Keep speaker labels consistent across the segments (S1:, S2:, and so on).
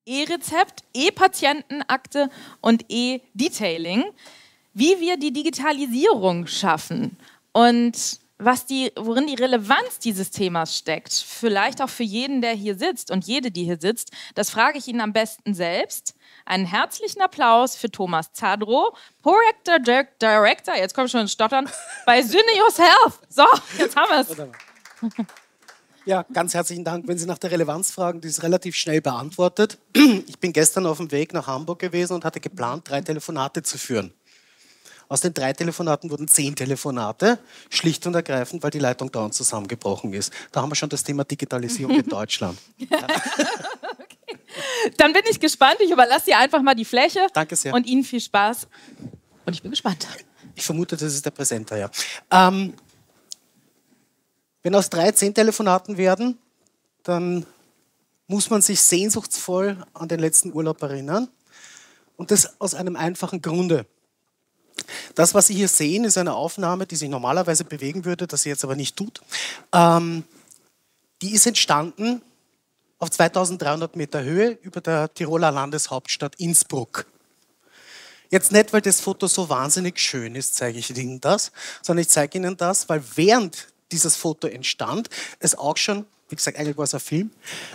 S1: E-Rezept, E-Patientenakte und E-Detailing, wie wir die Digitalisierung schaffen und worin die Relevanz dieses Themas steckt, vielleicht auch für jeden, der hier sitzt und jede, die hier sitzt, das frage ich Ihnen am besten selbst. Einen herzlichen Applaus für Thomas Zadrow, Project Director, jetzt komme ich schon ins Stottern, bei Syneos Health. So, jetzt haben wir es.
S2: Ja, ganz herzlichen Dank. Wenn Sie nach der Relevanz fragen, die ist relativ schnell beantwortet. Ich bin gestern auf dem Weg nach Hamburg gewesen und hatte geplant, 3 Telefonate zu führen. Aus den 3 Telefonaten wurden 10 Telefonate, schlicht und ergreifend, weil die Leitung dauernd zusammengebrochen ist. Da haben wir schon das Thema Digitalisierung in Deutschland. Ja.
S1: Okay. Dann bin ich gespannt. Ich überlasse dir einfach mal die Fläche.
S2: Danke sehr.
S1: Und Ihnen viel Spaß. Und ich bin gespannt.
S2: Ich vermute, das ist der Präsenter, ja. Wenn aus 3 10 Telefonaten werden, dann muss man sich sehnsuchtsvoll an den letzten Urlaub erinnern. Und das aus einem einfachen Grunde. Das, was Sie hier sehen, ist eine Aufnahme, die sich normalerweise bewegen würde, das sie jetzt aber nicht tut. Die ist entstanden auf 2300 Meter Höhe über der Tiroler Landeshauptstadt Innsbruck. Jetzt nicht, weil das Foto so wahnsinnig schön ist, zeige ich Ihnen das, sondern ich zeige Ihnen das, weil während dieses Foto entstand, es auch schon, wie gesagt, eigentlich war es ein Film,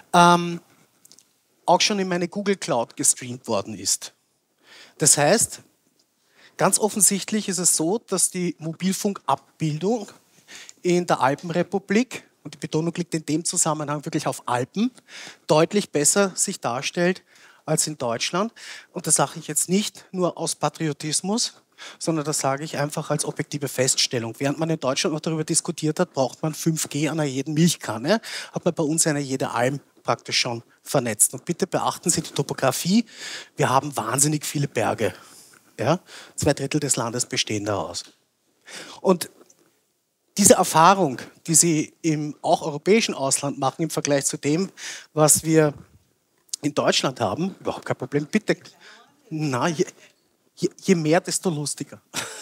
S2: auch schon in meine Google Cloud gestreamt worden ist. Das heißt, ganz offensichtlich ist es so, dass die Mobilfunkabbildung in der Alpenrepublik, und die Betonung liegt in dem Zusammenhang wirklich auf Alpen, deutlich besser sich darstellt als in Deutschland. Und das sage ich jetzt nicht nur aus Patriotismus, sondern das sage ich einfach als objektive Feststellung. Während man in Deutschland noch darüber diskutiert hat, braucht man 5G an jeder Milchkanne, hat man bei uns eine jede Alm praktisch schon vernetzt. Und bitte beachten Sie die Topografie. Wir haben wahnsinnig viele Berge. Ja? 2/3 des Landes bestehen daraus. Und diese Erfahrung, die Sie im auch europäischen Ausland machen im Vergleich zu dem, was wir in Deutschland haben, überhaupt kein Problem, bitte, na, je mehr, desto lustiger.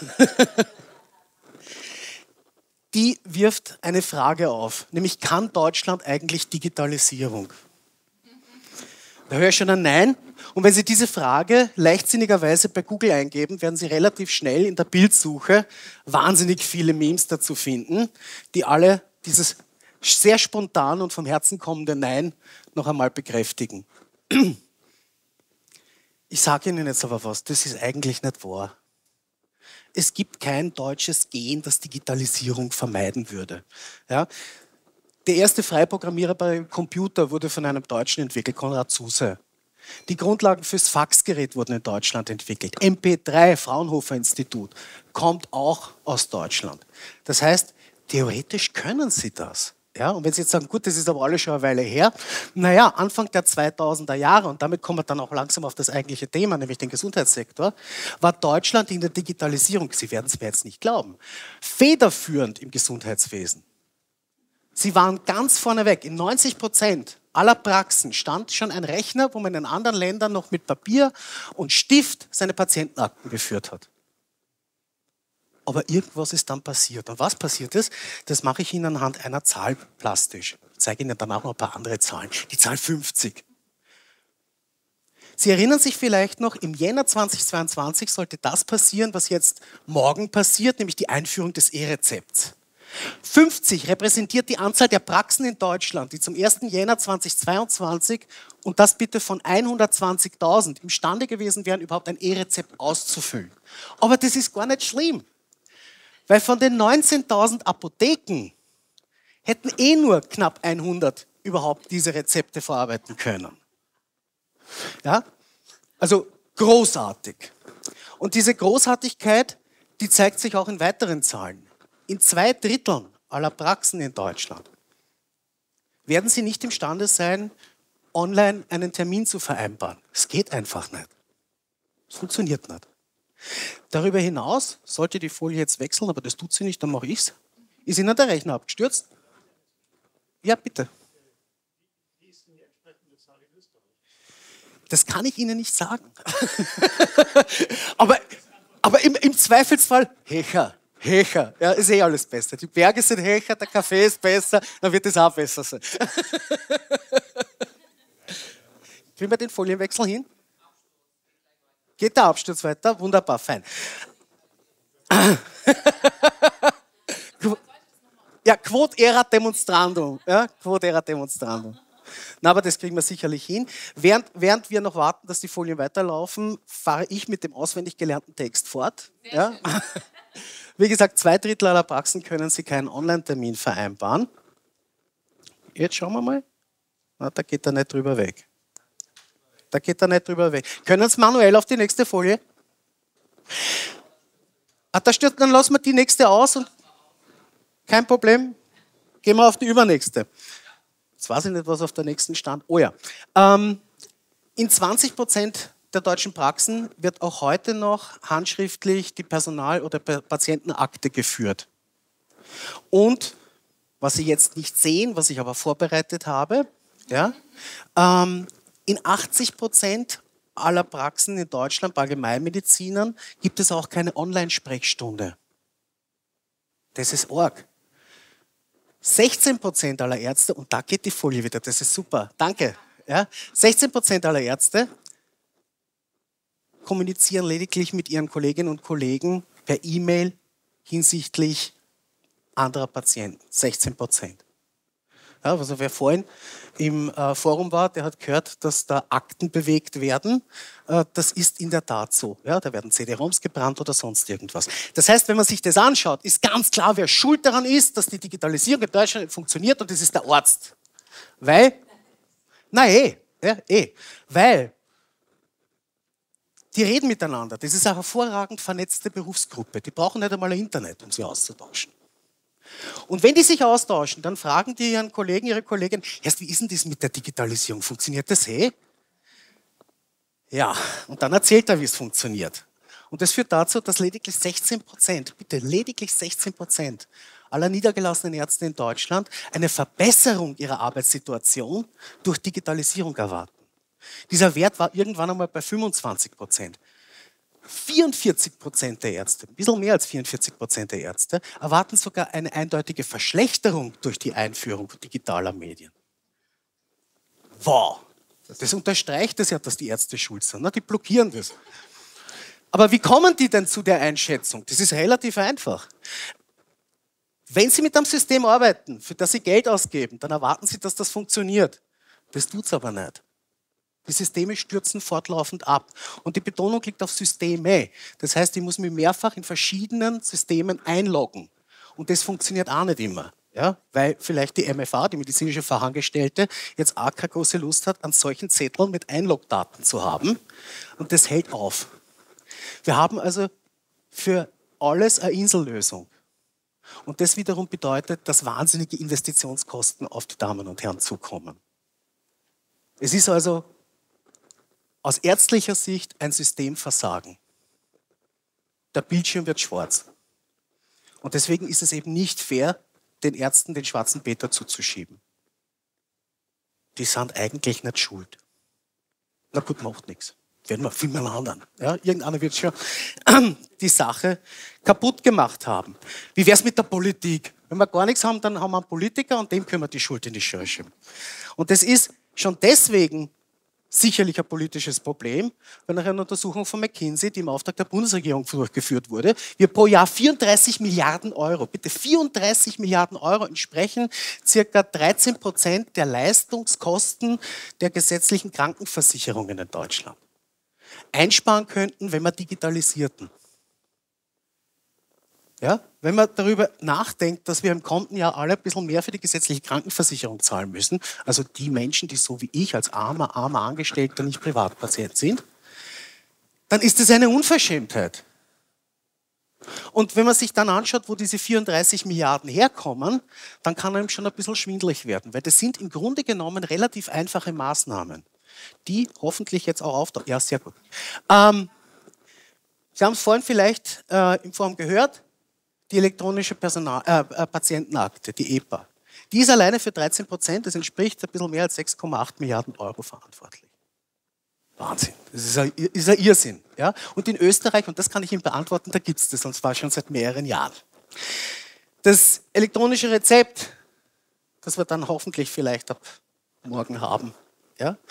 S2: Die wirft eine Frage auf, nämlich kann Deutschland eigentlich Digitalisierung? Da höre ich schon ein Nein. Und wenn Sie diese Frage leichtsinnigerweise bei Google eingeben, werden Sie relativ schnell in der Bildsuche wahnsinnig viele Memes dazu finden, die alle dieses sehr spontan und vom Herzen kommende Nein noch einmal bekräftigen. Ich sage Ihnen jetzt aber was, das ist eigentlich nicht wahr. Es gibt kein deutsches Gen, das Digitalisierung vermeiden würde. Ja? Der erste Freiprogrammierer beim Computer wurde von einem Deutschen entwickelt, Konrad Zuse. Die Grundlagen fürs Faxgerät wurden in Deutschland entwickelt. MP3, Fraunhofer Institut, kommt auch aus Deutschland. Das heißt, theoretisch können Sie das. Ja, und wenn Sie jetzt sagen, gut, das ist aber alles schon eine Weile her, naja, Anfang der 2000er Jahre, und damit kommen wir dann auch langsam auf das eigentliche Thema, nämlich den Gesundheitssektor, war Deutschland in der Digitalisierung, Sie werden es mir jetzt nicht glauben, federführend im Gesundheitswesen. Sie waren ganz vorneweg. In 90% aller Praxen stand schon ein Rechner, wo man in anderen Ländern noch mit Papier und Stift seine Patientenakten geführt hat. Aber irgendwas ist dann passiert. Und was passiert ist, das mache ich Ihnen anhand einer Zahl plastisch. Ich zeige Ihnen danach noch ein paar andere Zahlen. Die Zahl 50. Sie erinnern sich vielleicht noch, im Jänner 2022 sollte das passieren, was jetzt morgen passiert, nämlich die Einführung des E-Rezepts. 50 repräsentiert die Anzahl der Praxen in Deutschland, die zum 1. Jänner 2022 und das bitte von 120.000 imstande gewesen wären, überhaupt ein E-Rezept auszufüllen. Aber das ist gar nicht schlimm, weil von den 19.000 Apotheken hätten nur knapp 100 überhaupt diese Rezepte verarbeiten können. Ja? Also großartig. Und diese Großartigkeit, die zeigt sich auch in weiteren Zahlen. In 2/3 aller Praxen in Deutschland werden Sie nicht imstande sein, online einen Termin zu vereinbaren. Es geht einfach nicht. Es funktioniert nicht. Darüber hinaus, sollte die Folie jetzt wechseln, aber das tut sie nicht, dann mache ich es. Ist Ihnen der Rechner abgestürzt? Ja, bitte. Das kann ich Ihnen nicht sagen. aber im Zweifelsfall, Hecher, ja, ist eh alles besser. Die Berge sind Hecher, der Kaffee ist besser, dann wird es auch besser sein. Kriegen wir den Folienwechsel hin? Geht der Absturz weiter? Wunderbar, fein. Ja, quod erat demonstrandum. Ja, quod erat demonstrandum. Na, aber das kriegen wir sicherlich hin. Während wir noch warten, dass die Folien weiterlaufen, fahre ich mit dem auswendig gelernten Text fort. Ja? Wie gesagt, 2/3 aller Praxen können Sie keinen Online-Termin vereinbaren. Jetzt schauen wir mal. Na, da geht er nicht drüber weg. Da geht er nicht drüber weg. Können Sie manuell auf die nächste Folie? Ah, da stört, dann lassen wir die nächste aus und kein Problem. Gehen wir auf die übernächste. Jetzt weiß ich nicht, was auf der nächsten stand. Oh ja. In 20% der deutschen Praxen wird auch heute noch handschriftlich die Personal- oder Patientenakte geführt. Und was Sie jetzt nicht sehen, was ich aber vorbereitet habe, ja, in 80% aller Praxen in Deutschland bei Allgemeinmedizinern gibt es auch keine Online-Sprechstunde. Das ist arg. 16% aller Ärzte, und da geht die Folie wieder, das ist super, danke. Ja, 16% aller Ärzte kommunizieren lediglich mit ihren Kolleginnen und Kollegen per E-Mail hinsichtlich anderer Patienten. 16%. Ja, also wer vorhin im Forum war, der hat gehört, dass da Akten bewegt werden. Das ist in der Tat so. Ja, da werden CD-ROMs gebrannt oder sonst irgendwas. Das heißt, wenn man sich das anschaut, ist ganz klar, wer schuld daran ist, dass die Digitalisierung in Deutschland funktioniert, und das ist der Arzt. Weil, weil die reden miteinander. Das ist eine hervorragend vernetzte Berufsgruppe. Die brauchen nicht einmal ein Internet, um sie auszutauschen. Und wenn die sich austauschen, dann fragen die ihren Kollegen, ihre Kollegin, erst wie ist denn das mit der Digitalisierung? Funktioniert das Ja, und dann erzählt er, wie es funktioniert. Und das führt dazu, dass lediglich 16%, bitte lediglich 16% aller niedergelassenen Ärzte in Deutschland eine Verbesserung ihrer Arbeitssituation durch Digitalisierung erwarten. Dieser Wert war irgendwann einmal bei 25%. 44% der Ärzte, ein bisschen mehr als 44% der Ärzte, erwarten sogar eine eindeutige Verschlechterung durch die Einführung digitaler Medien. Wow! Das unterstreicht es ja, dass die Ärzte schuld sind. Ne? Die blockieren das. Aber wie kommen die denn zu der Einschätzung? Das ist relativ einfach. Wenn Sie mit einem System arbeiten, für das Sie Geld ausgeben, dann erwarten Sie, dass das funktioniert. Das tut es aber nicht. Die Systeme stürzen fortlaufend ab. Und die Betonung liegt auf Systeme. Das heißt, ich muss mich mehrfach in verschiedenen Systemen einloggen. Und das funktioniert auch nicht immer. Ja? Weil vielleicht die MFA, die medizinische Fachangestellte, jetzt auch keine große Lust hat, an solchen Zetteln mit Einlogdaten zu haben. Und das hält auf. Wir haben also für alles eine Insellösung. Und das wiederum bedeutet, dass wahnsinnige Investitionskosten auf die Damen und Herren zukommen. Es ist also aus ärztlicher Sicht ein Systemversagen. Der Bildschirm wird schwarz. Und deswegen ist es eben nicht fair, den Ärzten den schwarzen Peter zuzuschieben. Die sind eigentlich nicht schuld. Na gut, macht nichts. Werden wir viel mehr anderen. Ja, irgendeiner wird schon die Sache kaputt gemacht haben. Wie wäre es mit der Politik? Wenn wir gar nichts haben, dann haben wir einen Politiker und dem können wir die Schuld in die Schuhe schieben. Und das ist schon deswegen sicherlich ein politisches Problem, weil nach einer Untersuchung von McKinsey, die im Auftrag der Bundesregierung durchgeführt wurde, wir pro Jahr 34 Milliarden Euro, bitte 34 Milliarden Euro entsprechen circa 13% der Leistungskosten der gesetzlichen Krankenversicherungen in Deutschland, einsparen könnten, wenn wir digitalisierten. Ja, wenn man darüber nachdenkt, dass wir im kommenden Jahr alle ein bisschen mehr für die gesetzliche Krankenversicherung zahlen müssen, also die Menschen, die so wie ich als armer Angestellter nicht Privatpatient sind, dann ist das eine Unverschämtheit. Und wenn man sich dann anschaut, wo diese 34 Milliarden herkommen, dann kann einem schon ein bisschen schwindelig werden, weil das sind im Grunde genommen relativ einfache Maßnahmen, die hoffentlich jetzt auch auftauchen. Ja, sehr gut. Sie haben es vorhin vielleicht im Forum gehört, die elektronische Patientenakte, die EPA. Die ist alleine für 13%, das entspricht ein bisschen mehr als 6,8 Milliarden Euro verantwortlich. Wahnsinn, das ist ein Irrsinn. Ja? Und in Österreich, und das kann ich Ihnen beantworten, da gibt es das, und zwar schon seit mehreren Jahren. Das elektronische Rezept, das wir dann hoffentlich vielleicht ab morgen haben, ja?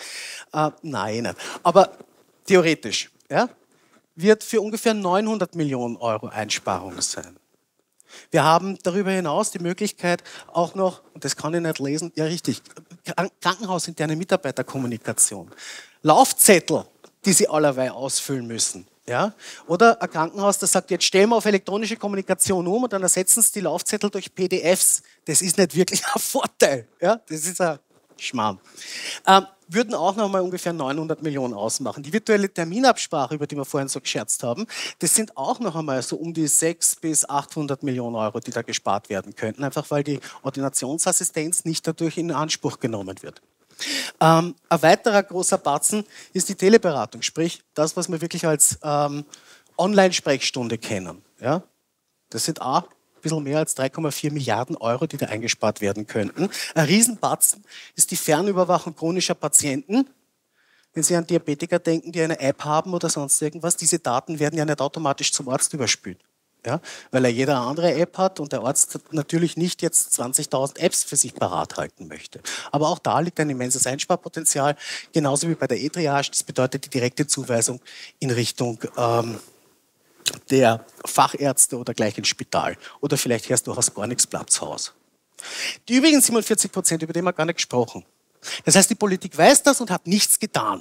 S2: Nein, aber theoretisch, ja, wird für ungefähr 900 Millionen Euro Einsparung sein. Wir haben darüber hinaus die Möglichkeit auch noch, und das kann ich nicht lesen, ja richtig, krankenhausinterne Mitarbeiterkommunikation. Laufzettel, die Sie allerweil ausfüllen müssen. Ja? Oder ein Krankenhaus, das sagt, jetzt stellen wir auf elektronische Kommunikation um und dann ersetzen Sie die Laufzettel durch PDFs. Das ist nicht wirklich ein Vorteil. Ja? Das ist ein Schmarrn. Würden auch noch mal ungefähr 900 Millionen ausmachen. Die virtuelle Terminabsprache, über die wir vorhin so gescherzt haben, das sind auch noch einmal so um die 600 bis 800 Millionen Euro, die da gespart werden könnten, einfach weil die Ordinationsassistenz nicht dadurch in Anspruch genommen wird. Ein weiterer großer Batzen ist die Teleberatung, sprich das, was wir wirklich als Online-Sprechstunde kennen. Ja? Das sind ein bisschen mehr als 3,4 Milliarden Euro, die da eingespart werden könnten. Ein Riesenbatzen ist die Fernüberwachung chronischer Patienten. Wenn Sie an Diabetiker denken, die eine App haben oder sonst irgendwas, diese Daten werden ja nicht automatisch zum Arzt überspült. Ja, weil er jeder andere App hat und der Arzt natürlich nicht jetzt 20.000 Apps für sich parat halten möchte. Aber auch da liegt ein immenses Einsparpotenzial, genauso wie bei der E-Triage. Das bedeutet die direkte Zuweisung in Richtung der Fachärzte oder gleich ins Spital. Oder vielleicht erst durchaus gar nichts Platzhaus. Die übrigen 47%, über die haben wir gar nicht gesprochen. Das heißt, die Politik weiß das und hat nichts getan.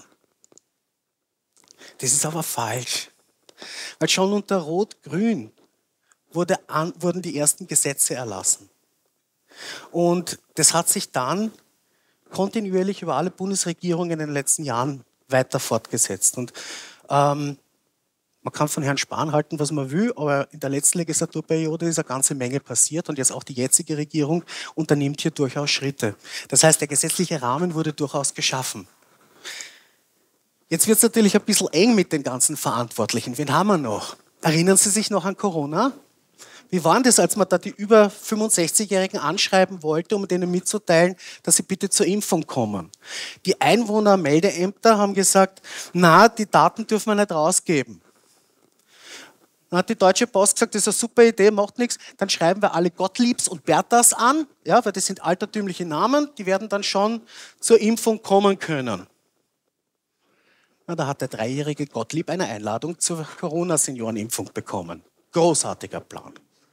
S2: Das ist aber falsch. Weil schon unter Rot-Grün wurden die ersten Gesetze erlassen. Und das hat sich dann kontinuierlich über alle Bundesregierungen in den letzten Jahren weiter fortgesetzt. Und man kann von Herrn Spahn halten, was man will, aber in der letzten Legislaturperiode ist eine ganze Menge passiert und jetzt auch die jetzige Regierung unternimmt hier durchaus Schritte. Das heißt, der gesetzliche Rahmen wurde durchaus geschaffen. Jetzt wird es natürlich ein bisschen eng mit den ganzen Verantwortlichen. Wen haben wir noch? Erinnern Sie sich noch an Corona? Wie war das, als man da die über 65-Jährigen anschreiben wollte, um denen mitzuteilen, dass sie bitte zur Impfung kommen? Die Einwohnermeldeämter haben gesagt, na, die Daten dürfen wir nicht rausgeben. Dann hat die Deutsche Post gesagt, das ist eine super Idee, macht nichts. Dann schreiben wir alle Gottliebs und Berthas an, ja, weil das sind altertümliche Namen, die werden dann schon zur Impfung kommen können. Na, da hat der 3-jährige Gottlieb eine Einladung zur Corona-Seniorenimpfung bekommen. Großartiger Plan.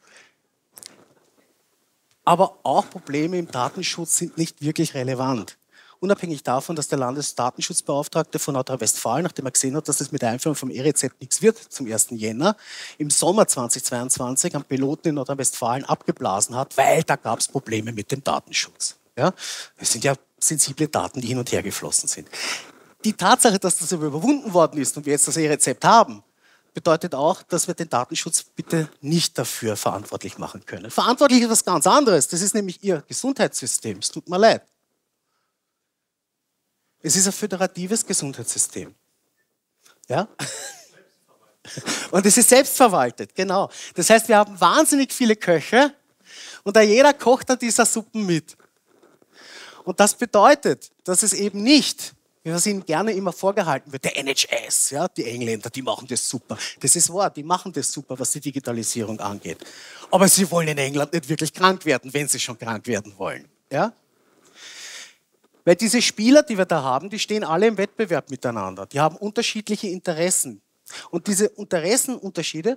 S2: Aber auch Probleme im Datenschutz sind nicht wirklich relevant. Unabhängig davon, dass der Landesdatenschutzbeauftragte von Nordrhein-Westfalen, nachdem er gesehen hat, dass das mit der Einführung vom E-Rezept nichts wird zum 1. Jänner, im Sommer 2022 am Piloten in Nordrhein-Westfalen abgeblasen hat, weil da gab es Probleme mit dem Datenschutz. Ja? Das sind ja sensible Daten, die hin und her geflossen sind. Die Tatsache, dass das überwunden worden ist und wir jetzt das E-Rezept haben, bedeutet auch, dass wir den Datenschutz bitte nicht dafür verantwortlich machen können. Verantwortlich ist was ganz anderes. Das ist nämlich Ihr Gesundheitssystem. Es tut mir leid. Es ist ein föderatives Gesundheitssystem. Ja? Und es ist selbstverwaltet, genau. Das heißt, wir haben wahnsinnig viele Köche und da jeder kocht an dieser Suppe mit. Und das bedeutet, dass es eben nicht, wie was Ihnen gerne immer vorgehalten wird, der NHS, ja, die Engländer, die machen das super. Das ist wahr, die machen das super, was die Digitalisierung angeht. Aber sie wollen in England nicht wirklich krank werden, wenn sie schon krank werden wollen. Ja? Weil diese Spieler, die wir da haben, die stehen alle im Wettbewerb miteinander. Die haben unterschiedliche Interessen. Und diese Interessenunterschiede...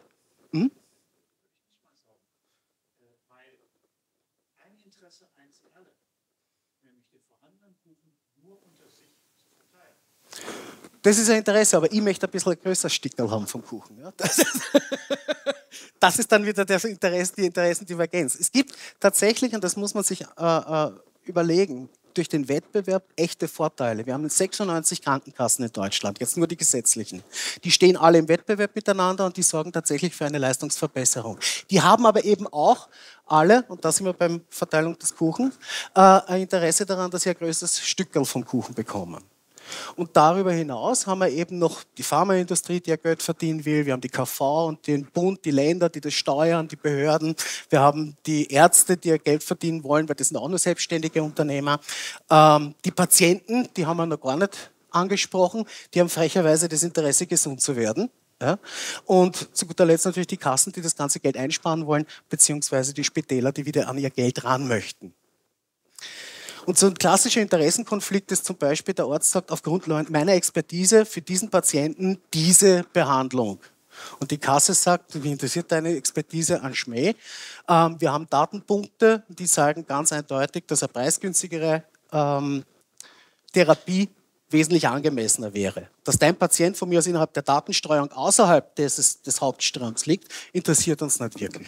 S2: Das ist ein Interesse, aber ich möchte ein bisschen ein größeres Stickerl haben vom Kuchen. Ja? Das ist dann wieder die Interessendivergenz. Es gibt tatsächlich, und das muss man sich überlegen, durch den Wettbewerb echte Vorteile. Wir haben 96 Krankenkassen in Deutschland, jetzt nur die gesetzlichen. Die stehen alle im Wettbewerb miteinander und die sorgen tatsächlich für eine Leistungsverbesserung. Die haben aber eben auch alle, und da sind wir beim Verteilung des Kuchens, ein Interesse daran, dass sie ein größeres Stückerl vom Kuchen bekommen. Und darüber hinaus haben wir eben noch die Pharmaindustrie, die ja Geld verdienen will. Wir haben die KV und den Bund, die Länder, die das steuern, die Behörden. Wir haben die Ärzte, die ja Geld verdienen wollen, weil das sind auch nur selbstständige Unternehmer. Die Patienten, die haben wir noch gar nicht angesprochen, die haben frecherweise das Interesse, gesund zu werden. Ja? Und zu guter Letzt natürlich die Kassen, die das ganze Geld einsparen wollen, beziehungsweise die Spitäler, die wieder an ihr Geld ran möchten. Und so ein klassischer Interessenkonflikt ist zum Beispiel, der Arzt sagt, aufgrund meiner Expertise für diesen Patienten diese Behandlung. Und die Kasse sagt, wie interessiert deine Expertise an Schmäh? Wir haben Datenpunkte, die sagen ganz eindeutig, dass eine preisgünstigere Therapie wesentlich angemessener wäre. Dass dein Patient von mir aus innerhalb der Datenstreuung außerhalb des Hauptstroms liegt, interessiert uns nicht wirklich.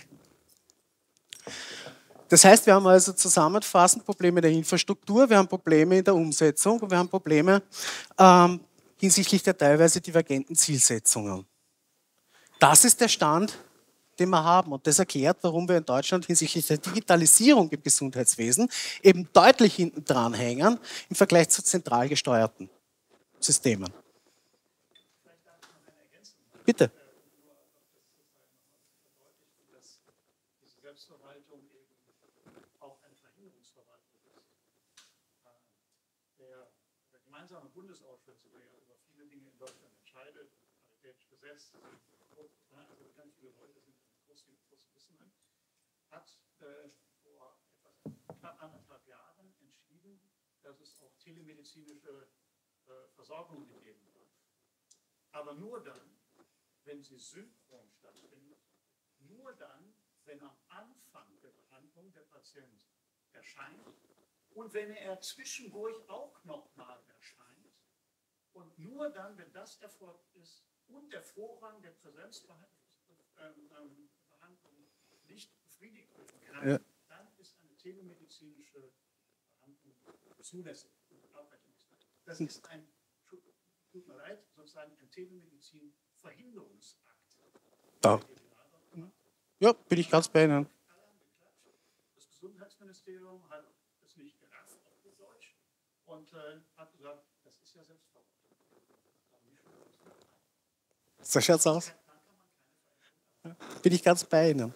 S2: Das heißt, wir haben also zusammenfassend Probleme der Infrastruktur, wir haben Probleme in der Umsetzung und wir haben Probleme hinsichtlich der teilweise divergenten Zielsetzungen. Das ist der Stand, den wir haben. Und das erklärt, warum wir in Deutschland hinsichtlich der Digitalisierung im Gesundheitswesen eben deutlich hinten dran hängen im Vergleich zu zentral gesteuerten Systemen. Bitte.
S3: Selbstverwaltung eben auch eine Verhinderungsverwaltung ist. Der gemeinsame Bundesausschuss, der ja über viele Dinge in Deutschland entscheidet, paritätisch Gesetz, also ganz viele Leute sind große Wissenden, hat vor etwas knapp 1,5 Jahren entschieden, dass es auch telemedizinische Versorgung gegeben wird. Aber nur dann, wenn sie synchron stattfindet, nur dann, wenn am Anfang der Behandlung der Patient erscheint und wenn er zwischendurch auch nochmal erscheint und nur dann, wenn das erfolgt ist und der Vorrang der Präsenzbehandlung nicht befriedigt werden kann, ja, dann ist eine telemedizinische Behandlung zulässig. Das ist ein, tut mir leid, sozusagen ein Telemedizin-Verhinderungsakt.
S2: Da. Ja, bin ich ganz bei Ihnen.
S3: Das Gesundheitsministerium hat es nicht gerafft auf gut Deutsch und hat gesagt, das ist ja Selbstverwaltung.
S2: So schaut's aus. Bin ich ganz bei Ihnen.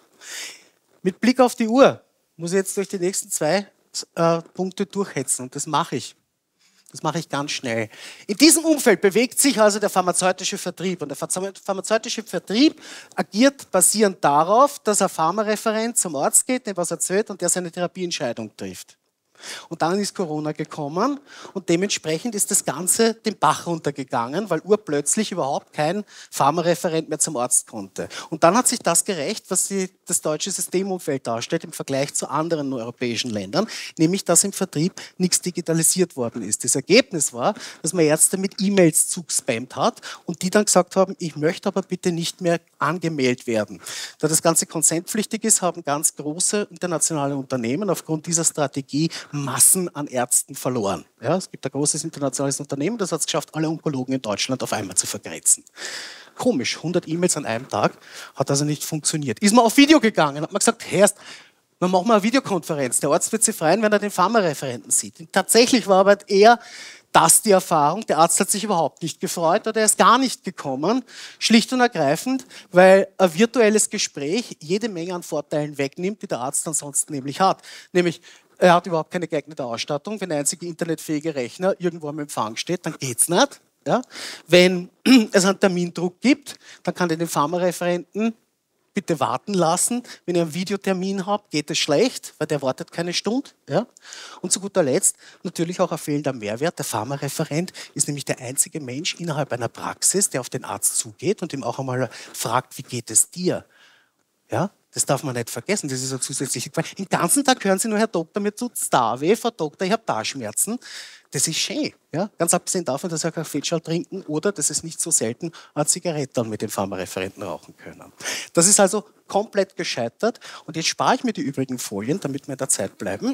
S2: Mit Blick auf die Uhr muss ich jetzt durch die nächsten 2 Punkte durchhetzen und das mache ich. Das mache ich ganz schnell. In diesem Umfeld bewegt sich also der pharmazeutische Vertrieb. Und der pharmazeutische Vertrieb agiert basierend darauf, dass ein Pharmareferent zum Arzt geht, dem was erzählt und der seine Therapieentscheidung trifft. Und dann ist Corona gekommen und dementsprechend ist das Ganze den Bach runtergegangen, weil urplötzlich überhaupt kein Pharmareferent mehr zum Arzt konnte. Und dann hat sich das gerecht, was das deutsche Systemumfeld darstellt im Vergleich zu anderen europäischen Ländern, nämlich dass im Vertrieb nichts digitalisiert worden ist. Das Ergebnis war, dass man Ärzte mit E-Mails zugespammt hat und die dann gesagt haben, ich möchte aber bitte nicht mehr angemeldet werden. Da das Ganze konsentpflichtig ist, haben ganz große internationale Unternehmen aufgrund dieser Strategie Massen an Ärzten verloren. Ja, es gibt ein großes internationales Unternehmen, das hat es geschafft, alle Onkologen in Deutschland auf einmal zu vergrätzen. Komisch, 100 E-Mails an einem Tag, hat also nicht funktioniert. Ist man auf Video gegangen, hat man gesagt, Herrst, dann machen wir eine Videokonferenz. Der Arzt wird sich freuen, wenn er den Pharmareferenten sieht. Und tatsächlich war aber eher das die Erfahrung. Der Arzt hat sich überhaupt nicht gefreut oder er ist gar nicht gekommen. Schlicht und ergreifend, weil ein virtuelles Gespräch jede Menge an Vorteilen wegnimmt, die der Arzt ansonsten nämlich hat. Nämlich, er hat überhaupt keine geeignete Ausstattung. Wenn der einzige internetfähige Rechner irgendwo am Empfang steht, dann geht's nicht. Ja? Wenn es einen Termindruck gibt, dann kann er den Pharmareferenten bitte warten lassen. Wenn ihr einen Videotermin habt, geht es schlecht, weil der wartet keine Stunde. Ja? Und zu guter Letzt natürlich auch ein fehlender Mehrwert. Der Pharmareferent ist nämlich der einzige Mensch innerhalb einer Praxis, der auf den Arzt zugeht und ihm auch einmal fragt, wie geht es dir? Ja? Das darf man nicht vergessen, das ist eine zusätzliche Qualität. Den ganzen Tag hören Sie nur, Herr Doktor, mir tut's da weh, Frau Doktor, ich habe da Schmerzen. Das ist schön. Ja? Ganz abgesehen davon, dass Sie auch Kaffeeschal trinken oder, das ist nicht so selten, eine Zigarette mit den Pharmareferenten rauchen können. Das ist also komplett gescheitert. Und jetzt spare ich mir die übrigen Folien, damit wir in der Zeit bleiben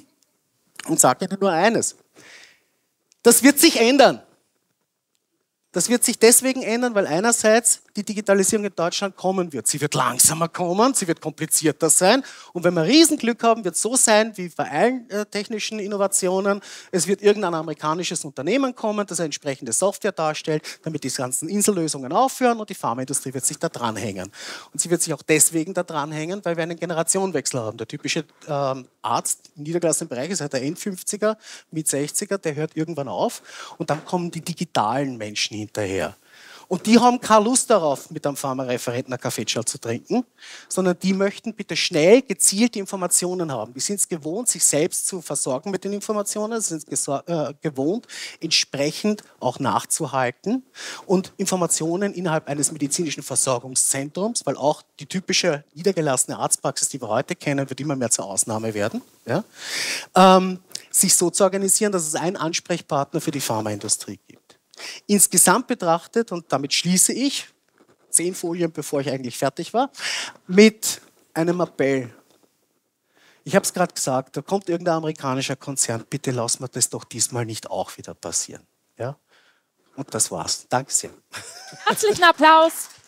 S2: und sage Ihnen nur eines. Das wird sich ändern. Das wird sich deswegen ändern, weil einerseits die Digitalisierung in Deutschland kommen wird. Sie wird langsamer kommen, sie wird komplizierter sein. Und wenn wir Riesenglück haben, wird es so sein wie bei allen technischen Innovationen. Es wird irgendein amerikanisches Unternehmen kommen, das eine entsprechende Software darstellt, damit die ganzen Insellösungen aufhören und die Pharmaindustrie wird sich da dranhängen. Und sie wird sich auch deswegen da dranhängen, weil wir einen Generationenwechsel haben. Der typische Arzt im niedergelassenen Bereich ist halt der End-50er, Mit-60er, der hört irgendwann auf und dann kommen die digitalen Menschen hinterher. Und die haben keine Lust darauf, mit einem Pharmareferenten einen Kaffeeschal zu trinken, sondern die möchten bitte schnell gezielte Informationen haben. Die sind es gewohnt, sich selbst zu versorgen mit den Informationen, sind es gewohnt, entsprechend auch nachzuhalten und Informationen innerhalb eines medizinischen Versorgungszentrums, weil auch die typische niedergelassene Arztpraxis, die wir heute kennen, wird immer mehr zur Ausnahme werden, ja, sich so zu organisieren, dass es einen Ansprechpartner für die Pharmaindustrie gibt. Insgesamt betrachtet, und damit schließe ich, 10 Folien, bevor ich eigentlich fertig war, mit einem Appell. Ich habe es gerade gesagt, da kommt irgendein amerikanischer Konzern, bitte lassen wir das doch diesmal nicht auch wieder passieren. Ja? Und das war's. Danke sehr.
S1: Herzlichen Applaus.